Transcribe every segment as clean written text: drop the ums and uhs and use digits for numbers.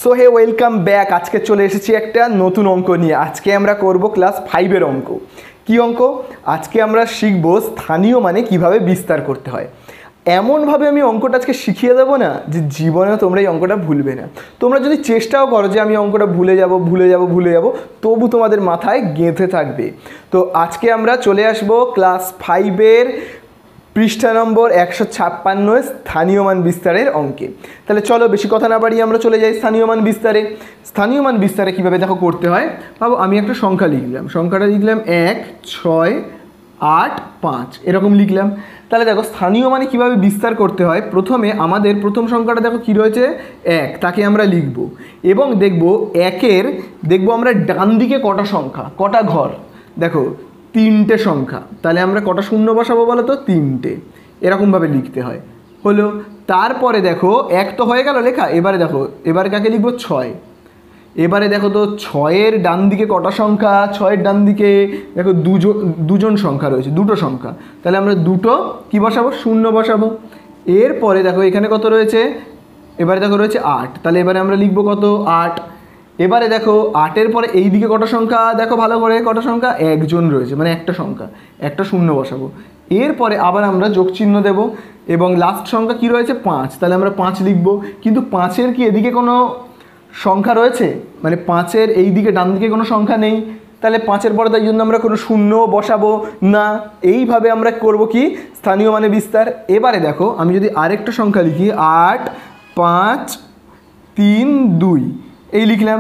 So hey welcome back. আজকে চলে এসেছি একটা নতুন অঙ্ক নিয়ে। আজকে আমরা করব ক্লাস 5-এর অঙ্ক। কি অঙ্ক? আজকে আমরা শিখব স্থানীয় মানে কিভাবে বিস্তার করতে হয়। এমনভাবে আমি অঙ্কটা আজকে শিখিয়ে দেবো না যে জীবনে তোমরা এই অঙ্কটা ভুলবে না। তোমরা যদি চেষ্টাও করো যে আমি অঙ্কটা ভুলে যাব, তবু তোমাদের মাথায় গেঁথে থাকবে। তো আজকে আমরা চলে আসব ক্লাস 5-এর পৃষ্ঠা নম্বর 156 স্থানীয় মান বিস্তারের অঙ্কে। তাহলে চলো বেশি কথা না বাড়িয়ে আমরা চলে যাই স্থানীয় মান বিস্তারে। স্থানীয় মান বিস্তারে কীভাবে দেখো করতে হয় ভাবো। আমি একটা সংখ্যা লিখলাম, সংখ্যাটা লিখলাম 1, 6, 8, 5 এরকম লিখলাম। তাহলে দেখো স্থানীয় মানে কীভাবে বিস্তার করতে হয়। প্রথমে আমাদের প্রথম সংখ্যাটা দেখো কী রয়েছে 1, তাকে আমরা লিখব এবং দেখব 1-এর দেখব আমরা ডান দিকে কটা সংখ্যা, কটা ঘর। দেখো 3টে সংখ্যা, তাহলে আমরা কটা শূন্য বসাবো বলো তো? 3টে। এরকমভাবে লিখতে হয়। হলো, তারপরে দেখো 1 তো হয়ে গেল লেখা। এবারে দেখো এবারে কাকে লিখবো? 6। এবারে দেখো তো 6-এর ডান দিকে কটা সংখ্যা? 6-এর ডান দিকে দেখো দুজন সংখ্যা রয়েছে, দুটো সংখ্যা। তাহলে আমরা দুটো কি বসাবো? শূন্য বসাবো। এরপরে দেখো এখানে কত রয়েছে? এবারে দেখো রয়েছে 8, তাহলে এবারে আমরা লিখবো কত? 8। এবারে দেখো 8-এর পরে এই দিকে কটা সংখ্যা? দেখো ভালো করে কটা সংখ্যা? একজন রয়েছে, মানে একটা সংখ্যা, একটা শূন্য বসাবো। এরপরে আবার আমরা যোগ চিহ্ন দেব এবং লাস্ট সংখ্যা কি রয়েছে? 5, তাহলে আমরা 5 লিখবো। কিন্তু 5-এর কি এদিকে কোনো সংখ্যা রয়েছে? মানে 5-এর এই দিকে ডান দিকে কোনো সংখ্যা নেই, তাহলে 5-এর পরে তাই জন্য আমরা কোনো শূন্য বসাবো না। এইভাবে আমরা করব কি? স্থানীয় মানে বিস্তার। এবারে দেখো আমি যদি আরেকটা সংখ্যা লিখি 8, 5, 3, 2 এই লিখলাম,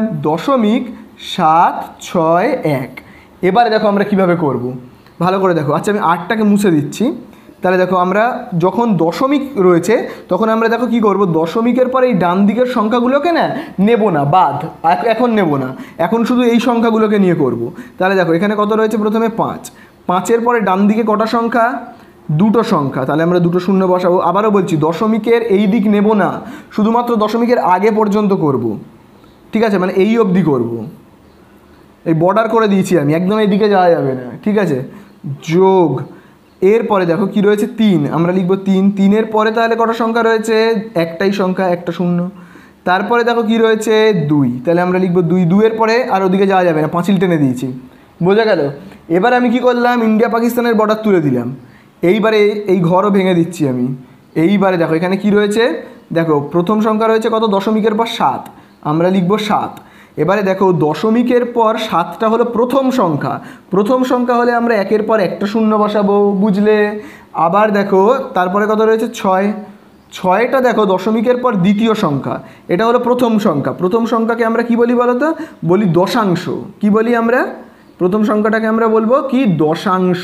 0.761। এবারে দেখো আমরা কিভাবে করব ভালো করে দেখো। আচ্ছা আমি 8টাকে মুছে দিচ্ছি। তাহলে দেখো আমরা যখন দশমিক রয়েছে তখন আমরা দেখো কি করব, দশমিকের পরে এই ডান দিকের সংখ্যাগুলোকে না নেব না, বাদ, এখন নেব না, এখন শুধু এই সংখ্যাগুলোকে নিয়ে করব। তাহলে দেখো এখানে কত রয়েছে? প্রথমে 5, 5-এর পরে ডান দিকে কটা সংখ্যা? দুটো সংখ্যা, তাহলে আমরা দুটো শূন্য বসাবো। আবারও বলছি দশমিকের এই দিক নেব না, শুধুমাত্র দশমিকের আগে পর্যন্ত করব, ঠিক আছে? মানে এই অবধি করব, এই বর্ডার করে দিয়েছি আমি, একদম এই দিকে যাওয়া যাবে না, ঠিক আছে? যোগ। এরপরে দেখো কি রয়েছে? 3, আমরা লিখবো 3। 3-এর পরে তাহলে কটা সংখ্যা রয়েছে? একটাই সংখ্যা, একটা শূন্য। তারপরে দেখো কি রয়েছে? 2, তাহলে আমরা লিখবো 2। 2-এর পরে আর ওদিকে যাওয়া যাবে না, পাঁচিল টেনে দিয়েছি, বোঝা গেল? এবার আমি কি করলাম? ইন্ডিয়া পাকিস্তানের বর্ডার তুলে দিলাম। এইবারে এই ঘরও ভেঙে দিচ্ছি আমি। এইবারে দেখো এখানে কি রয়েছে? দেখো প্রথম সংখ্যা রয়েছে কত? দশমিকের পর 7, আমরা লিখবো 7। এবারে দেখো দশমিকের পর 7টা হলো প্রথম সংখ্যা, প্রথম সংখ্যা হলে আমরা 1-এর পর একটা শূন্য বসাবো, বুঝলে? আবার দেখো তারপরে কত রয়েছে? 6। 6টা দেখো দশমিকের পর দ্বিতীয় সংখ্যা, এটা হলো প্রথম সংখ্যা। প্রথম সংখ্যাকে আমরা কি বলি বলো তো? বলি দশাংশ। কি বলি আমরা? প্রথম সংখ্যাটাকে আমরা বলবো কি? দশাংশ।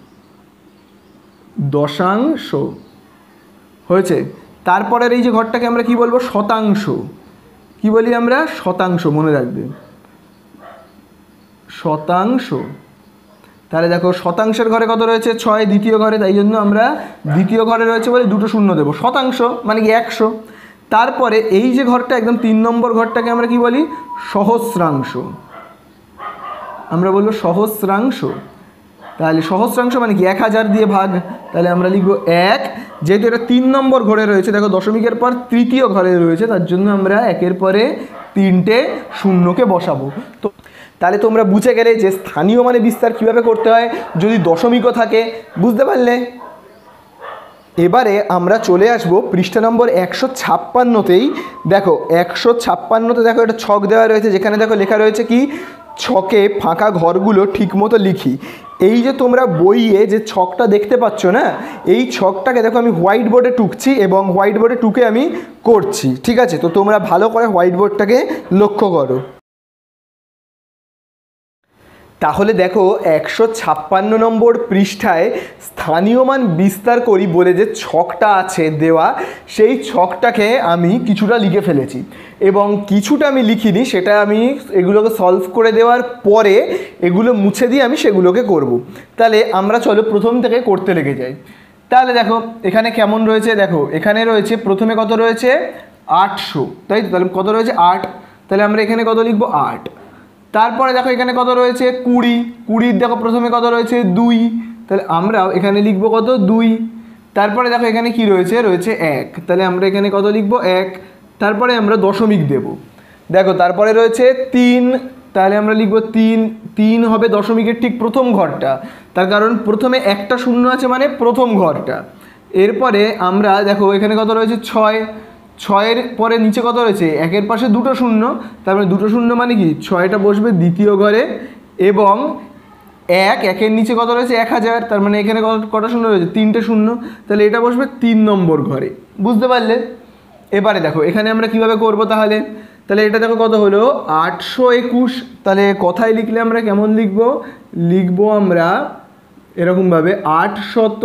দশাংশ হয়েছে। তারপরের এই যে ঘরটাকে আমরা কি বলবো? শতাংশ। কি বলি আমরা? শতাংশ, মনে রাখবে, শতাংশ। তাহলে দেখো শতাংশের ঘরে কত রয়েছে? 6, দ্বিতীয় ঘরে, তাই জন্য আমরা দ্বিতীয় ঘরে রয়েছে বলে দুটো শূন্য দেবো। শতাংশ মানে কি? 100। তারপরে এই যে ঘরটা একদম 3 নম্বর ঘরটাকে আমরা কি বলি? সহস্রাংশ। আমরা বলবো সহস্রাংশ। তাহলে সহস্রাংশ মানে কি? 1000 দিয়ে ভাগ, তাহলে আমরা লিখবো 1। যেহেতু এটা 3 নম্বর ঘরে রয়েছে, দেখো দশমিকের পর তৃতীয় ঘরে রয়েছে, তার জন্য আমরা 1-এর পরে 3টে শূন্যকে বসাবো। তো তাহলে তোমরা বুঝে গেলে যে স্থানীয় মানে বিস্তার কিভাবে করতে হয় যদি দশমিকও থাকে, বুঝতে পারলে? এবারে আমরা চলে আসব পৃষ্ঠা নম্বর 156-তেই। দেখো 156-তে দেখো একটা ছক দেওয়া রয়েছে, যেখানে দেখো লেখা রয়েছে কি? ছকে ফাঁকা ঘরগুলো ঠিকমতো লিখি। এই যে তোমরা বইয়ে যে ছকটা দেখতে পাচ্ছ না, এই ছকটাকে দেখো আমি হোয়াইট বোর্ডে টুকছি এবং হোয়াইট বোর্ডে টুকে আমি করছি, ঠিক আছে? তো তোমরা ভালো করে হোয়াইট বোর্ডটাকে লক্ষ্য করো। তাহলে দেখো 156 নম্বর পৃষ্ঠায় স্থানীয় মান বিস্তার করি বলে যে ছকটা আছে দেওয়া, সেই ছকটাকে আমি কিছুটা লিখে ফেলেছি এবং কিছুটা আমি লিখিনি, সেটা আমি এগুলোকে সলভ করে দেওয়ার পরে এগুলো মুছে দিয়ে আমি সেগুলোকে করব। তাহলে আমরা চলো প্রথম থেকে করতে লেগে যাই। তাহলে দেখো এখানে কেমন রয়েছে? দেখো এখানে রয়েছে প্রথমে কত রয়েছে? 800, তাই তো? তাহলে কত রয়েছে? 8। তাহলে আমরা এখানে কত লিখবো? 8। তারপরে দেখো এখানে কত রয়েছে? 20। 20-র দেখো প্রথমে কত রয়েছে? 2, তাহলে আমরাও এখানে লিখবো কত? 2। তারপরে দেখো এখানে কি রয়েছে? রয়েছে 1, তাহলে আমরা এখানে কত লিখবো? 1। তারপরে আমরা দশমিক দেব, দেখো তারপরে রয়েছে 3, তাহলে আমরা লিখব 3। 3 হবে দশমিকের ঠিক প্রথম ঘরটা, তার কারণ প্রথমে একটা শূন্য আছে মানে প্রথম ঘরটা। এরপরে আমরা দেখো এখানে কত রয়েছে 6, 6-এর পরে নিচে কত রয়েছে, একের পাশে দুটো শূন্য, তার মানে দুটো শূন্য মানে কি 6টা বসবে দ্বিতীয় ঘরে, এবং একের নিচে কত রয়েছে 1000, তার মানে এখানে কটা শূন্য রয়েছে 3টে শূন্য, তাহলে এটা বসবে 3 নম্বর ঘরে। বুঝতে পারলে? এবারে দেখো এখানে আমরা কিভাবে করব তাহলে এটা দেখো কত হলো 821। তাহলে কথায় লিখলে আমরা কেমন লিখবো আমরা এরকমভাবে 800,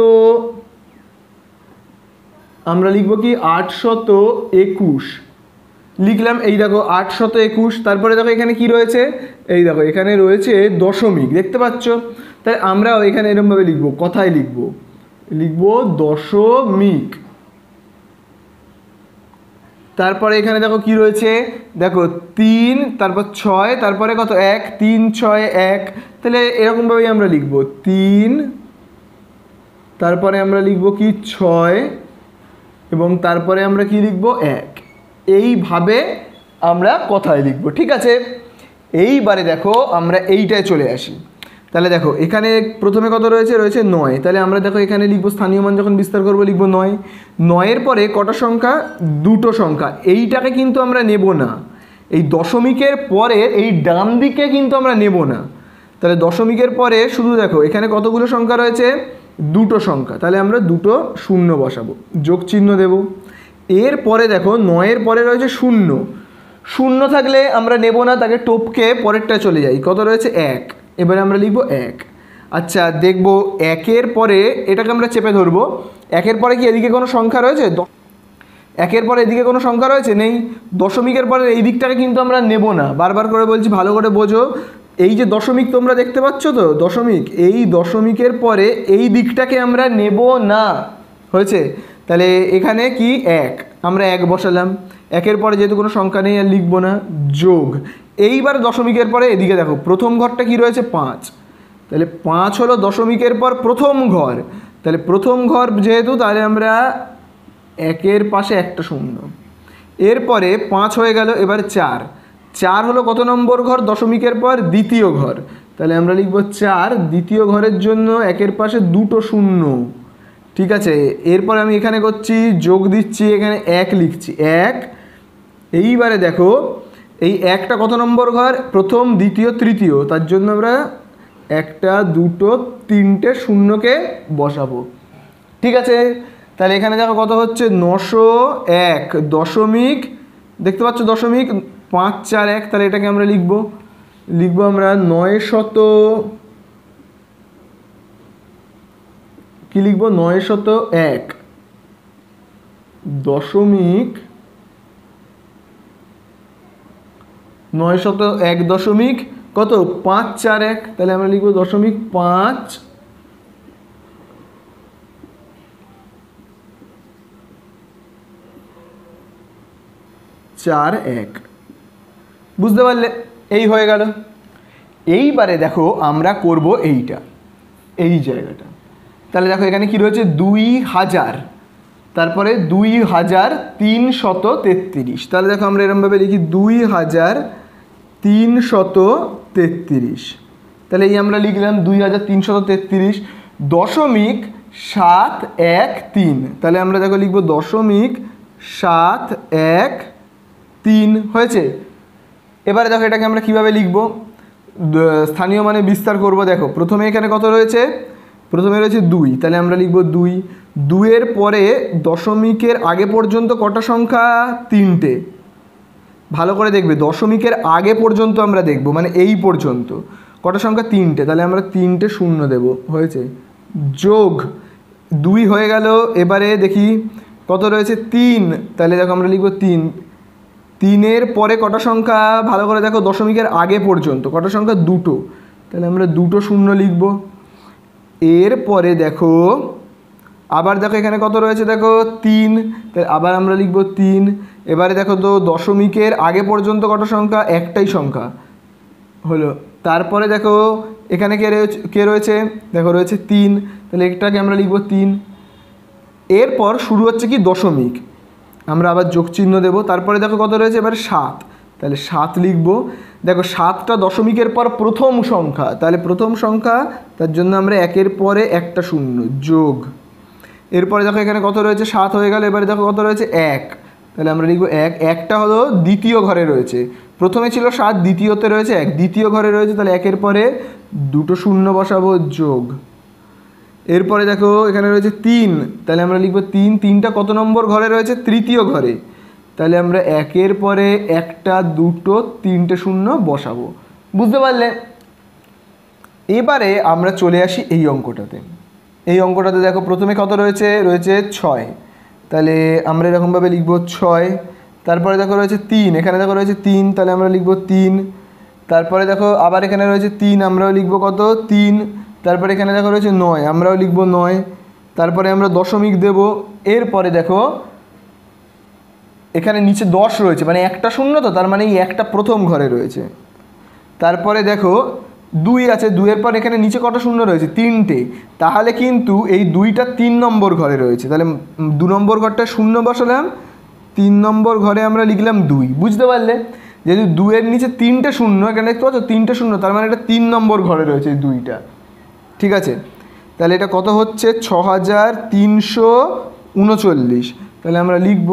আমরা লিখবো কি 821 লিখলাম। এই দেখো 821, তারপরে দেখো এখানে কি রয়েছে, এই দেখো এখানে রয়েছে দশমিক, দেখতে পাচ্ছ? তাই আমরাও এখানে এরকমভাবে লিখবো, কথায় লিখবো দশমিক। তারপরে এখানে দেখো কি রয়েছে, দেখো 3, তারপর 6, তারপরে কত 1, 3 6 1, তাহলে এরকমভাবেই আমরা লিখবো 3, তারপরে আমরা লিখবো কি 6, এবং তারপরে আমরা কি লিখবো 1। এইভাবে আমরা কথায় লিখবো, ঠিক আছে? এইবারে দেখো আমরা এইটায় চলে আসি। তাহলে দেখো এখানে প্রথমে কত রয়েছে 9, তাহলে আমরা দেখো এখানে লিখবো স্থানীয় মান যখন বিস্তার করবো লিখবো 9। 9-এর পরে কটা সংখ্যা, দুটো সংখ্যা, এইটাকে কিন্তু আমরা নেব না, এই দশমিকের পরে এই ডান দিকে কিন্তু আমরা নেব না। তাহলে দশমিকের পরে শুধু দেখো এখানে কতগুলো সংখ্যা রয়েছে, দুটো সংখ্যা, তাহলে আমরা দুটো শূন্য বসাবো, যোগ চিহ্ন দেব। এরপরে দেখো 9-এর পরে রয়েছে শূন্য, শূন্য থাকলে আমরা নেব না, তাকে টপকে পরেরটা চলে যাই, কত রয়েছে 1, এবারে আমরা লিখবো 1। আচ্ছা দেখবো 1-এর পরে এটাকে আমরা চেপে ধরবো, 1-এর পরে কি এদিকে কোনো সংখ্যা রয়েছে, 1-এর পরে এদিকে কোনো সংখ্যা রয়েছে, নেই। দশমিকের পরে এই দিকটাকে কিন্তু আমরা নেব না, বারবার করে বলছি ভালো করে বোঝো। এই যে দশমিক তোমরা দেখতে পাচ্ছ তো দশমিক, এই দশমিকের পরে এই দিকটাকে আমরা নেব না, হয়েছে? তাহলে এখানে কি 1, আমরা 1 বসালাম, 1-এর পরে যেহেতু কোনো সংখ্যা নেই আর লিখবো না, যোগ। এইবার দশমিকের পরে এদিকে দেখো প্রথম ঘরটা কি রয়েছে 5, তাহলে 5 হলো দশমিকের পর প্রথম ঘর, তাহলে প্রথম ঘর যেহেতু, তাহলে আমরা 1-এর পাশে একটা শূন্য। এরপরে 5 হয়ে গেল, এবার 4, 4 হলো কত নম্বর ঘর দশমিকের পর, দ্বিতীয় ঘর, তাহলে আমরা লিখবো 4, দ্বিতীয় ঘরের জন্য 1-এর পাশে দুটো শূন্য, ঠিক আছে? এরপরে আমি এখানে করছি যোগ দিচ্ছি, এখানে 1 লিখছি 1। এইবারে দেখো এই 1টা কত নম্বর ঘর, প্রথম, দ্বিতীয়, তৃতীয়, তার জন্য আমরা 1টা 2টো 3টে শূন্যকে বসাবো, ঠিক আছে? তাহলে এখানে দেখো কত হচ্ছে 901 দশমিক, দেখতে পাচ্ছ দশমিক 541, তাহলে এটাকে আমরা লিখবো আমরা 900, কি লিখবো 901 দশমিক 901 দশমিক কত 541, তাহলে আমরা লিখবো দশমিক 541। বুঝতে পারলে? এই হয়ে গেল। এইবারে দেখো আমরা করব এইটা, এই জায়গাটা। তাহলে দেখো এখানে কি রয়েছে 2000, তারপরে 2333। তাহলে দেখো আমরা এরকমভাবে লিখি 2333। তাহলে এই আমরা লিখলাম 2333 দশমিক 713, তাহলে আমরা দেখো লিখবো দশমিক 713, হয়েছে? এবারে দেখো এটাকে আমরা কিভাবে লিখবো, স্থানীয় মানে বিস্তার করব। দেখো প্রথমে এখানে কত রয়েছে, প্রথমে রয়েছে 2, তাহলে আমরা লিখবো 2। 2-এর পরে দশমিকের আগে পর্যন্ত কটা সংখ্যা, 3টে। ভালো করে দেখবে, দশমিকের আগে পর্যন্ত আমরা দেখব, মানে এই পর্যন্ত কটা সংখ্যা, 3টে, তাহলে আমরা 3টে শূন্য দেব, হয়েছে? যোগ 2 হয়ে গেল। এবারে দেখি কত রয়েছে 3, তাহলে দেখো আমরা লিখবো 3। 3-এর পরে কটা সংখ্যা, ভালো করে দেখো দশমিকের আগে পর্যন্ত কটা সংখ্যা, 2টো, তাহলে আমরা 2টো শূন্য লিখব। এরপরে দেখো আবার দেখো এখানে কত রয়েছে, দেখো 3, তাহলে আবার আমরা লিখবো 3। এবারে দেখো তো দশমিকের আগে পর্যন্ত কটা সংখ্যা, একটাই সংখ্যা হলো। তারপরে দেখো এখানে কে রয়েছে, দেখো রয়েছে 3, তাহলে এটাকে আমরা লিখবো 3। এরপর শুরু হচ্ছে কি দশমিক, আমরা আবার যোগ চিহ্ন দেবো। তারপরে দেখো কত রয়েছে এবার 7, তাহলে 7 লিখব। দেখো 7টা দশমিকের পর প্রথম সংখ্যা, তাহলে প্রথম সংখ্যা, তার জন্য আমরা একের পরে একটা শূন্য যোগ, এরপরে দেখো এখানে কত রয়েছে 7 হয়ে গেল, এবারে দেখো কত রয়েছে 1, তাহলে আমরা লিখব 1, একটা হলো দ্বিতীয় ঘরে রয়েছে, প্রথমে ছিল 7, দ্বিতীয়তে রয়েছে 1, দ্বিতীয় ঘরে রয়েছে, তাহলে একের পরে দুটো শূন্য বসাবো যোগ, এরপরে দেখো এখানে রয়েছে 3, তাহলে আমরা লিখব 3, 3টা কত নম্বর ঘরে রয়েছে তৃতীয় ঘরে, তাহলে আমরা একের পরে একটা দুটো তিনটে শূন্য বসাবো। বুঝতে পারলে? এবারে আমরা চলে আসি এই অঙ্কটাতে। এই অঙ্কটাতে দেখো প্রথমে কত রয়েছে, রয়েছে 6, তাহলে আমরা এরকমভাবে লিখব 6, তারপরে দেখো রয়েছে 3, এখানে দেখো রয়েছে 3, তাহলে আমরা লিখব 3, তারপরে দেখো আবার এখানে রয়েছে 3, আমরাও লিখব কত 3, তারপরে এখানে দেখো রয়েছে 9, আমরাও লিখব 9, তারপরে আমরা দশমিক দেব, এরপরে দেখো এখানে নিচে 10 রয়েছে, মানে একটা শূন্য, তো তার মানে এই একটা প্রথম ঘরে রয়েছে, তারপরে দেখো 2 আছে, 2-এর পর এখানে নিচে কটা শূন্য রয়েছে 3টে, তাহলে কিন্তু এই 2টা 3 নম্বর ঘরে রয়েছে, তাহলে 2 নম্বর ঘরটা শূন্য বসালাম, 3 নম্বর ঘরে আমরা লিখলাম 2। বুঝতে পারলে? যেহেতু 2-এর নিচে 3টে শূন্য, এখানে দেখতে পাচ্ছ 3টে শূন্য, তার মানে এটা 3 নম্বর ঘরে রয়েছে এই 2টা। ঠিক আছে, তাহলে এটা কত হচ্ছে 6339, তাহলে আমরা লিখব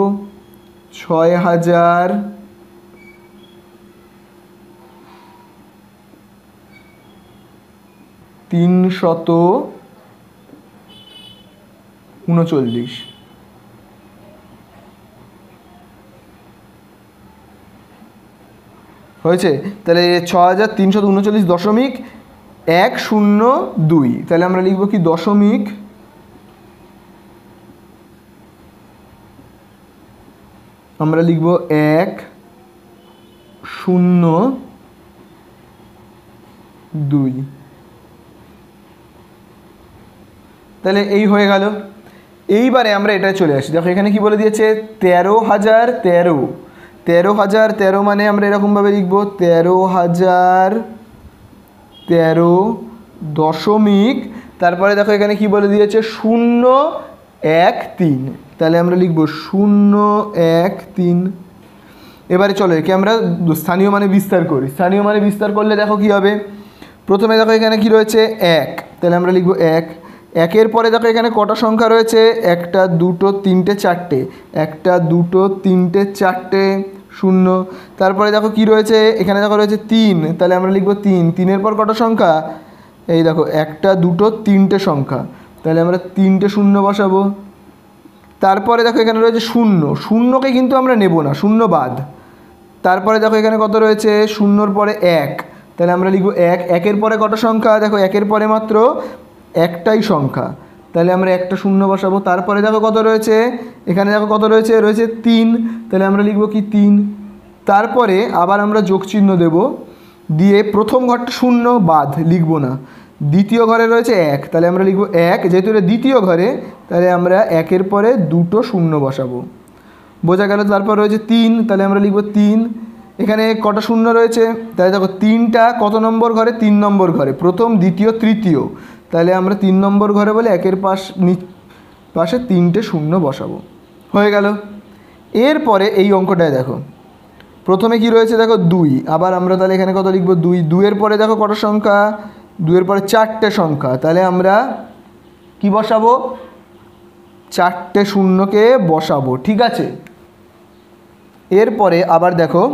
6339। হয়েছে? তাহলে 6339.102, তাহলে আমরা লিখব কি দশমিক, আমরা লিখব 102। তাহলে এই হয়ে গেল। এইবারে আমরা এটা চলে আসি, দেখো এখানে কি বলে দিয়েছে 13,013, 13,013 মানে আমরা এরকমভাবে লিখব 13,013 দশমিক, তারপরে দেখো এখানে কি বলে দিয়েছে 013, তাহলে আমরা লিখব 013। এবারে চলো একে আমরা স্থানীয় মানে বিস্তার করি। স্থানীয় মানে বিস্তার করলে দেখো কি হবে, প্রথমে দেখো এখানে কি রয়েছে 1, তাহলে আমরা লিখব 1, একের পরে দেখো এখানে কটা সংখ্যা রয়েছে, একটা দুটো তিনটে চারটে, একটা দুটো তিনটে চারটে শূন্য, তারপরে দেখো কি রয়েছে এখানে দেখো রয়েছে 3, তাহলে আমরা লিখব 3, 3-এর পর কটা সংখ্যা, এই দেখো একটা দুটো তিনটে সংখ্যা, তাহলে আমরা তিনটে শূন্য বসাবো, তারপরে দেখো এখানে রয়েছে শূন্য, শূন্যকে কিন্তু আমরা নেব না, শূন্য বাদ, তারপরে দেখো এখানে কত রয়েছে শূন্যর পরে 1, তাহলে আমরা লিখব 1, একের পরে কটা সংখ্যা, দেখো একের পরে মাত্র একটাই সংখ্যা, তাহলে আমরা একটা শূন্য বসাবো, তারপরে দেখো কত রয়েছে এখানে দেখো কত রয়েছে, রয়েছে 3, তাহলে আমরা লিখব কি 3, তারপরে আবার আমরা যোগ চিহ্ন দেব, দিয়ে প্রথম ঘরটা শূন্য বাদ লিখব না, দ্বিতীয় ঘরে রয়েছে 1, তাহলে আমরা লিখব 1, যেহেতু এটা দ্বিতীয় ঘরে তাহলে আমরা একের পরে দুটো শূন্য বসাবো, বোঝা গেল। তারপর রয়েছে 3, তাহলে আমরা লিখব 3, এখানে কটা শূন্য রয়েছে, তাহলে দেখো 3টা কত নম্বর ঘরে 3 নম্বর ঘরে, প্রথম দ্বিতীয় তৃতীয়, তাহলে আমরা 3 নম্বর ঘরে বলে একের পাশে 3টে শূন্য বসাবো, হয়ে গেল। এরপরে এই অঙ্কটায় দেখো প্রথমে কি রয়েছে দেখো 2, আবার আমরা তাহলে এখানে কত লিখব 2, 2-এর পরে দেখো কটা সংখ্যা, 2-এর পরে 4টে সংখ্যা, তাহলে আমরা কি বসাবো 4টে শূন্যকে বসাবো। ঠিক আছে, এরপরে আবার দেখো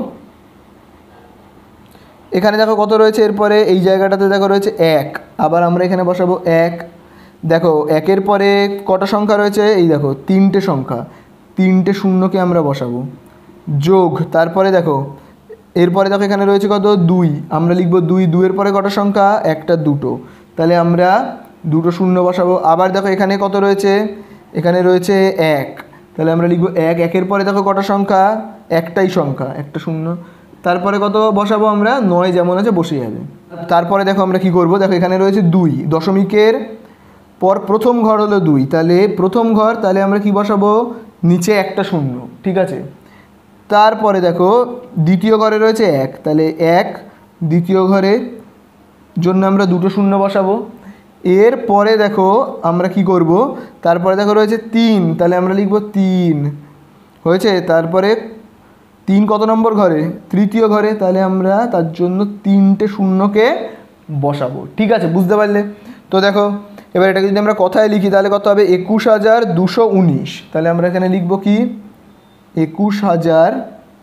এখানে দেখো কত রয়েছে, এরপরে এই জায়গাটাতে দেখো রয়েছে 1, আবার আমরা এখানে বসাবো 1, দেখো একের পরে কটা সংখ্যা রয়েছে, এই দেখো 3টে সংখ্যা, 3টে শূন্যকে আমরা বসাবো যোগ, তারপরে দেখো এরপরে দেখো এখানে রয়েছে কত 2, আমরা লিখব 2, 2-এর পরে কটা সংখ্যা, একটা দুটো, তাহলে আমরা দুটো শূন্য বসাবো, আবার দেখো এখানে কত রয়েছে, এখানে রয়েছে 1, তাহলে আমরা লিখব 1, একের পরে দেখো কটা সংখ্যা, একটাই সংখ্যা, একটা শূন্য, তারপরে কত বসাবো আমরা 9 যেমন আছে বসে যাবে। তারপরে দেখো আমরা কি করব, দেখো এখানে রয়েছে 2, দশমিকের পর প্রথম ঘর হলো 2, তাহলে প্রথম ঘর, তাহলে আমরা কি বসাবো নিচে একটা শূন্য। ঠিক আছে, তারপরে দেখো দ্বিতীয় ঘরে রয়েছে 1, তাহলে 1 দ্বিতীয় ঘরের জন্য আমরা দুটো শূন্য বসাবো, এরপরে দেখো আমরা কি করব, তারপরে দেখো রয়েছে 3, তাহলে আমরা লিখব 3, হয়েছে, তারপরে 3 কত নম্বর ঘরে? তৃতীয় ঘরে। তাহলে আমরা তার জন্য 3টে শূন্যকে বসাবো। ঠিক আছে, বুঝতে পারলে? তো দেখো এবার এটাকে যদি আমরা কথায় লিখি তাহলে কত হবে? 21,219। তাহলে আমরা এখানে লিখব কি? 21,000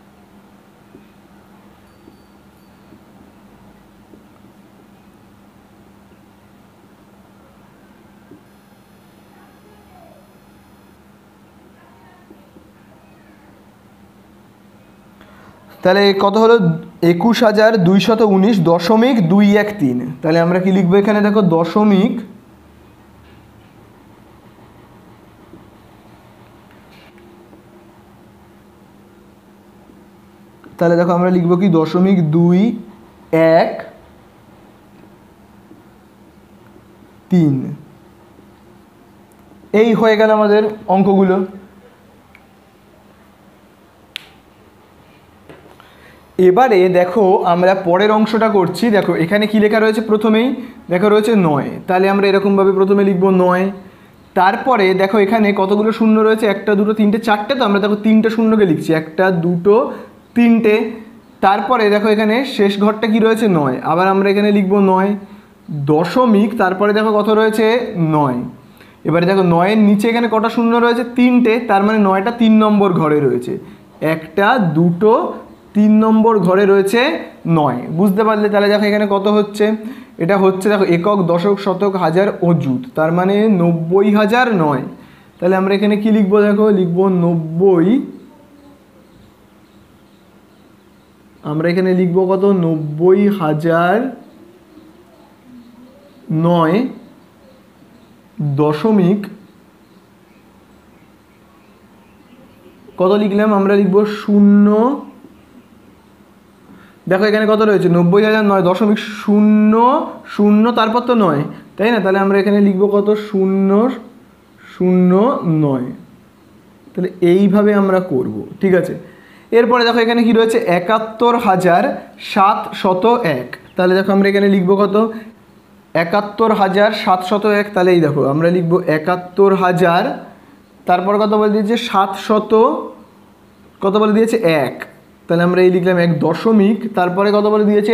তাহলে কত হলো? 21,219.213। তাহলে আমরা কি লিখবো এখানে? দেখো দশমিক, তাহলে দেখো আমরা লিখবো কি? 0.213। এই হয়ে গেল আমাদের অঙ্কগুলো। এবারে দেখো আমরা পরের অংশটা করছি। দেখো এখানে কি লেখা রয়েছে? প্রথমেই দেখো রয়েছে 9। তাহলে আমরা এরকমভাবে প্রথমে লিখবো 9। তারপরে দেখো এখানে কতগুলো শূন্য রয়েছে? 1 2 3 4টে। তো আমরা দেখো 3টে শূন্যকে লিখছি, 1 2 3টে। তারপরে দেখো এখানে শেষ ঘরটা কি রয়েছে? 9। আবার আমরা এখানে লিখবো 9 দশমিক, তারপরে দেখো কত রয়েছে? 9। এবারে দেখো 9-এর নিচে এখানে কটা শূন্য রয়েছে? 3টে। তার মানে 9টা 3 নম্বর ঘরে রয়েছে। 1 2 3 নম্বর ঘরে রয়েছে 9। বুঝতে পারলে? তাহলে দেখো এখানে কত হচ্ছে? এটা হচ্ছে দেখো একক, দশক, শতক, হাজার, অযুত। তার মানে 90,009। তাহলে আমরা এখানে কি লিখবো? দেখো লিখবো 90। আমরা এখানে লিখবো কত? 90,009 দশমিক কত লিখলাম? আমরা লিখবো 0। দেখো এখানে কত রয়েছে? 90,009.00, তারপর তো 9, তাই না? তাহলে আমরা এখানে লিখবো কত? 009। তাহলে এইভাবে আমরা করব। ঠিক আছে, এরপরে দেখো এখানে কি রয়েছে? 71,701। তাহলে দেখো আমরা এখানে লিখবো কত? 71,701। তাহলে এই দেখো আমরা লিখবো 71,000, তারপর কত বলে দিয়েছে? 700, কত বলে দিয়েছে? 1। তাহলে আমরা এই লিখলাম 1 দশমিক, তারপরে কত বলে দিয়েছে?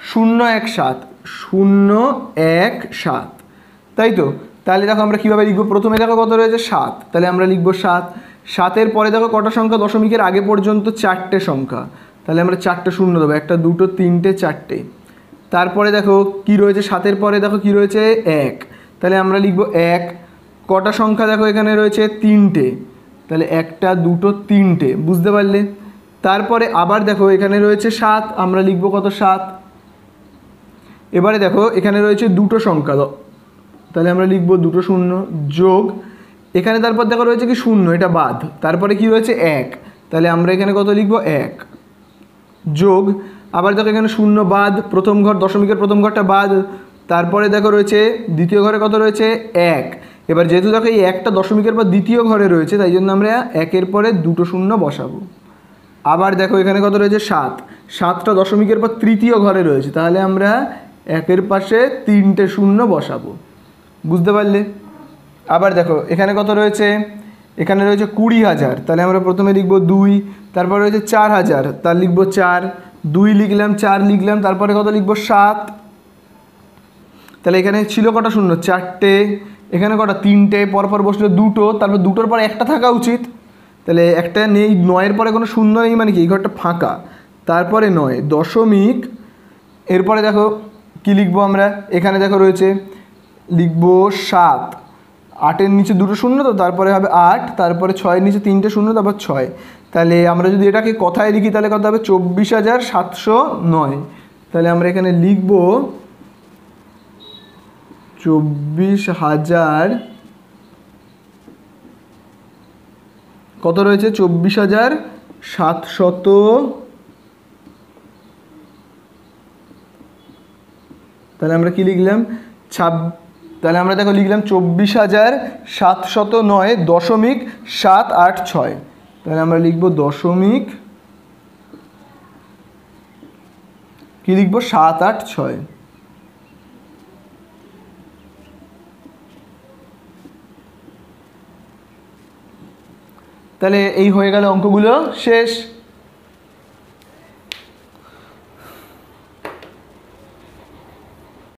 017, তাই তো? তাহলে দেখো আমরা কীভাবে লিখবো? প্রথমে দেখো কত রয়েছে? 7। তাহলে আমরা লিখবো 7। 7-এর পরে দেখো কটা সংখ্যা? দশমিকের আগে পর্যন্ত 4টে সংখ্যা। তাহলে আমরা 4টে শূন্য দেবো, 1 2 3 4টে। তারপরে দেখো কি রয়েছে? 7-এর পরে দেখো কি রয়েছে? 1। তাহলে আমরা লিখবো 1। কটা সংখ্যা দেখো এখানে রয়েছে? 3টে। তাহলে 1 2 3টে। বুঝতে পারলে? তারপরে আবার দেখো এখানে রয়েছে 7, আমরা লিখবো কত? 7। এবারে দেখো এখানে রয়েছে 2টো সংখ্যা, তাহলে আমরা লিখবো 2 শূন্য যোগ, এখানে তারপর দেখো রয়েছে কি? 0, এটা বাদ। তারপরে কি রয়েছে? 1। তাহলে আমরা এখানে কত লিখবো? 1 যোগ, আবার দেখো এখানে 0 বাদ, প্রথম ঘর দশমিকের প্রথম ঘরটা বাদ। তারপরে দেখো রয়েছে দ্বিতীয় ঘরে কত রয়েছে? 1। এবার যেহেতু দেখো এই 1টা দশমিকের পর দ্বিতীয় ঘরে রয়েছে, তাই জন্য আমরা 1-এর পরে 2 শূন্য বসাবো। আবার দেখো এখানে কত রয়েছে? 7। 7টা দশমিকের পর তৃতীয় ঘরে রয়েছে, তাহলে আমরা 1-এর পাশে 3টে শূন্য বসাবো। বুঝতে পারলে? আবার দেখো এখানে কত রয়েছে? এখানে রয়েছে 20,000, তাহলে আমরা প্রথমে লিখবো 2। তারপর রয়েছে 4,000, তার লিখবো 4। 2 লিখলাম, 4 লিখলাম, তারপরে কত লিখবো? 7। তাহলে এখানে ছিল কটা শূন্য? 4টে। এখানে কটা? 3টে। পরপর বসলো 2টো, তারপর 2টোর পর একটা থাকা উচিত, তাহলে একটা নেই। 9-এর পরে কোনো শূন্য নেই, মানে কি এই ঘরটা ফাঁকা। তারপরে 9 দশমিক, এরপরে দেখো কি লিখবো আমরা? এখানে দেখো রয়েছে লিখবো 7। 8-এর নিচে 2টো শূন্য, তো তারপরে হবে 8, তারপরে 6-এর নিচে 3টে শূন্য, তারপর 6। তাহলে আমরা যদি এটাকে কথায় লিখি তাহলে কত হবে? 24,709। তাহলে আমরা এখানে লিখবো 24,000, কত রয়েছে? 24,700। তাহলে আমরা কি লিখলাম? তাহলে আমরা দেখো লিখলাম 24,709.786। তাহলে আমরা লিখবো দশমিক, কি লিখবো? 786। তাহলে এই হয়ে গেল অঙ্কগুলো শেষ।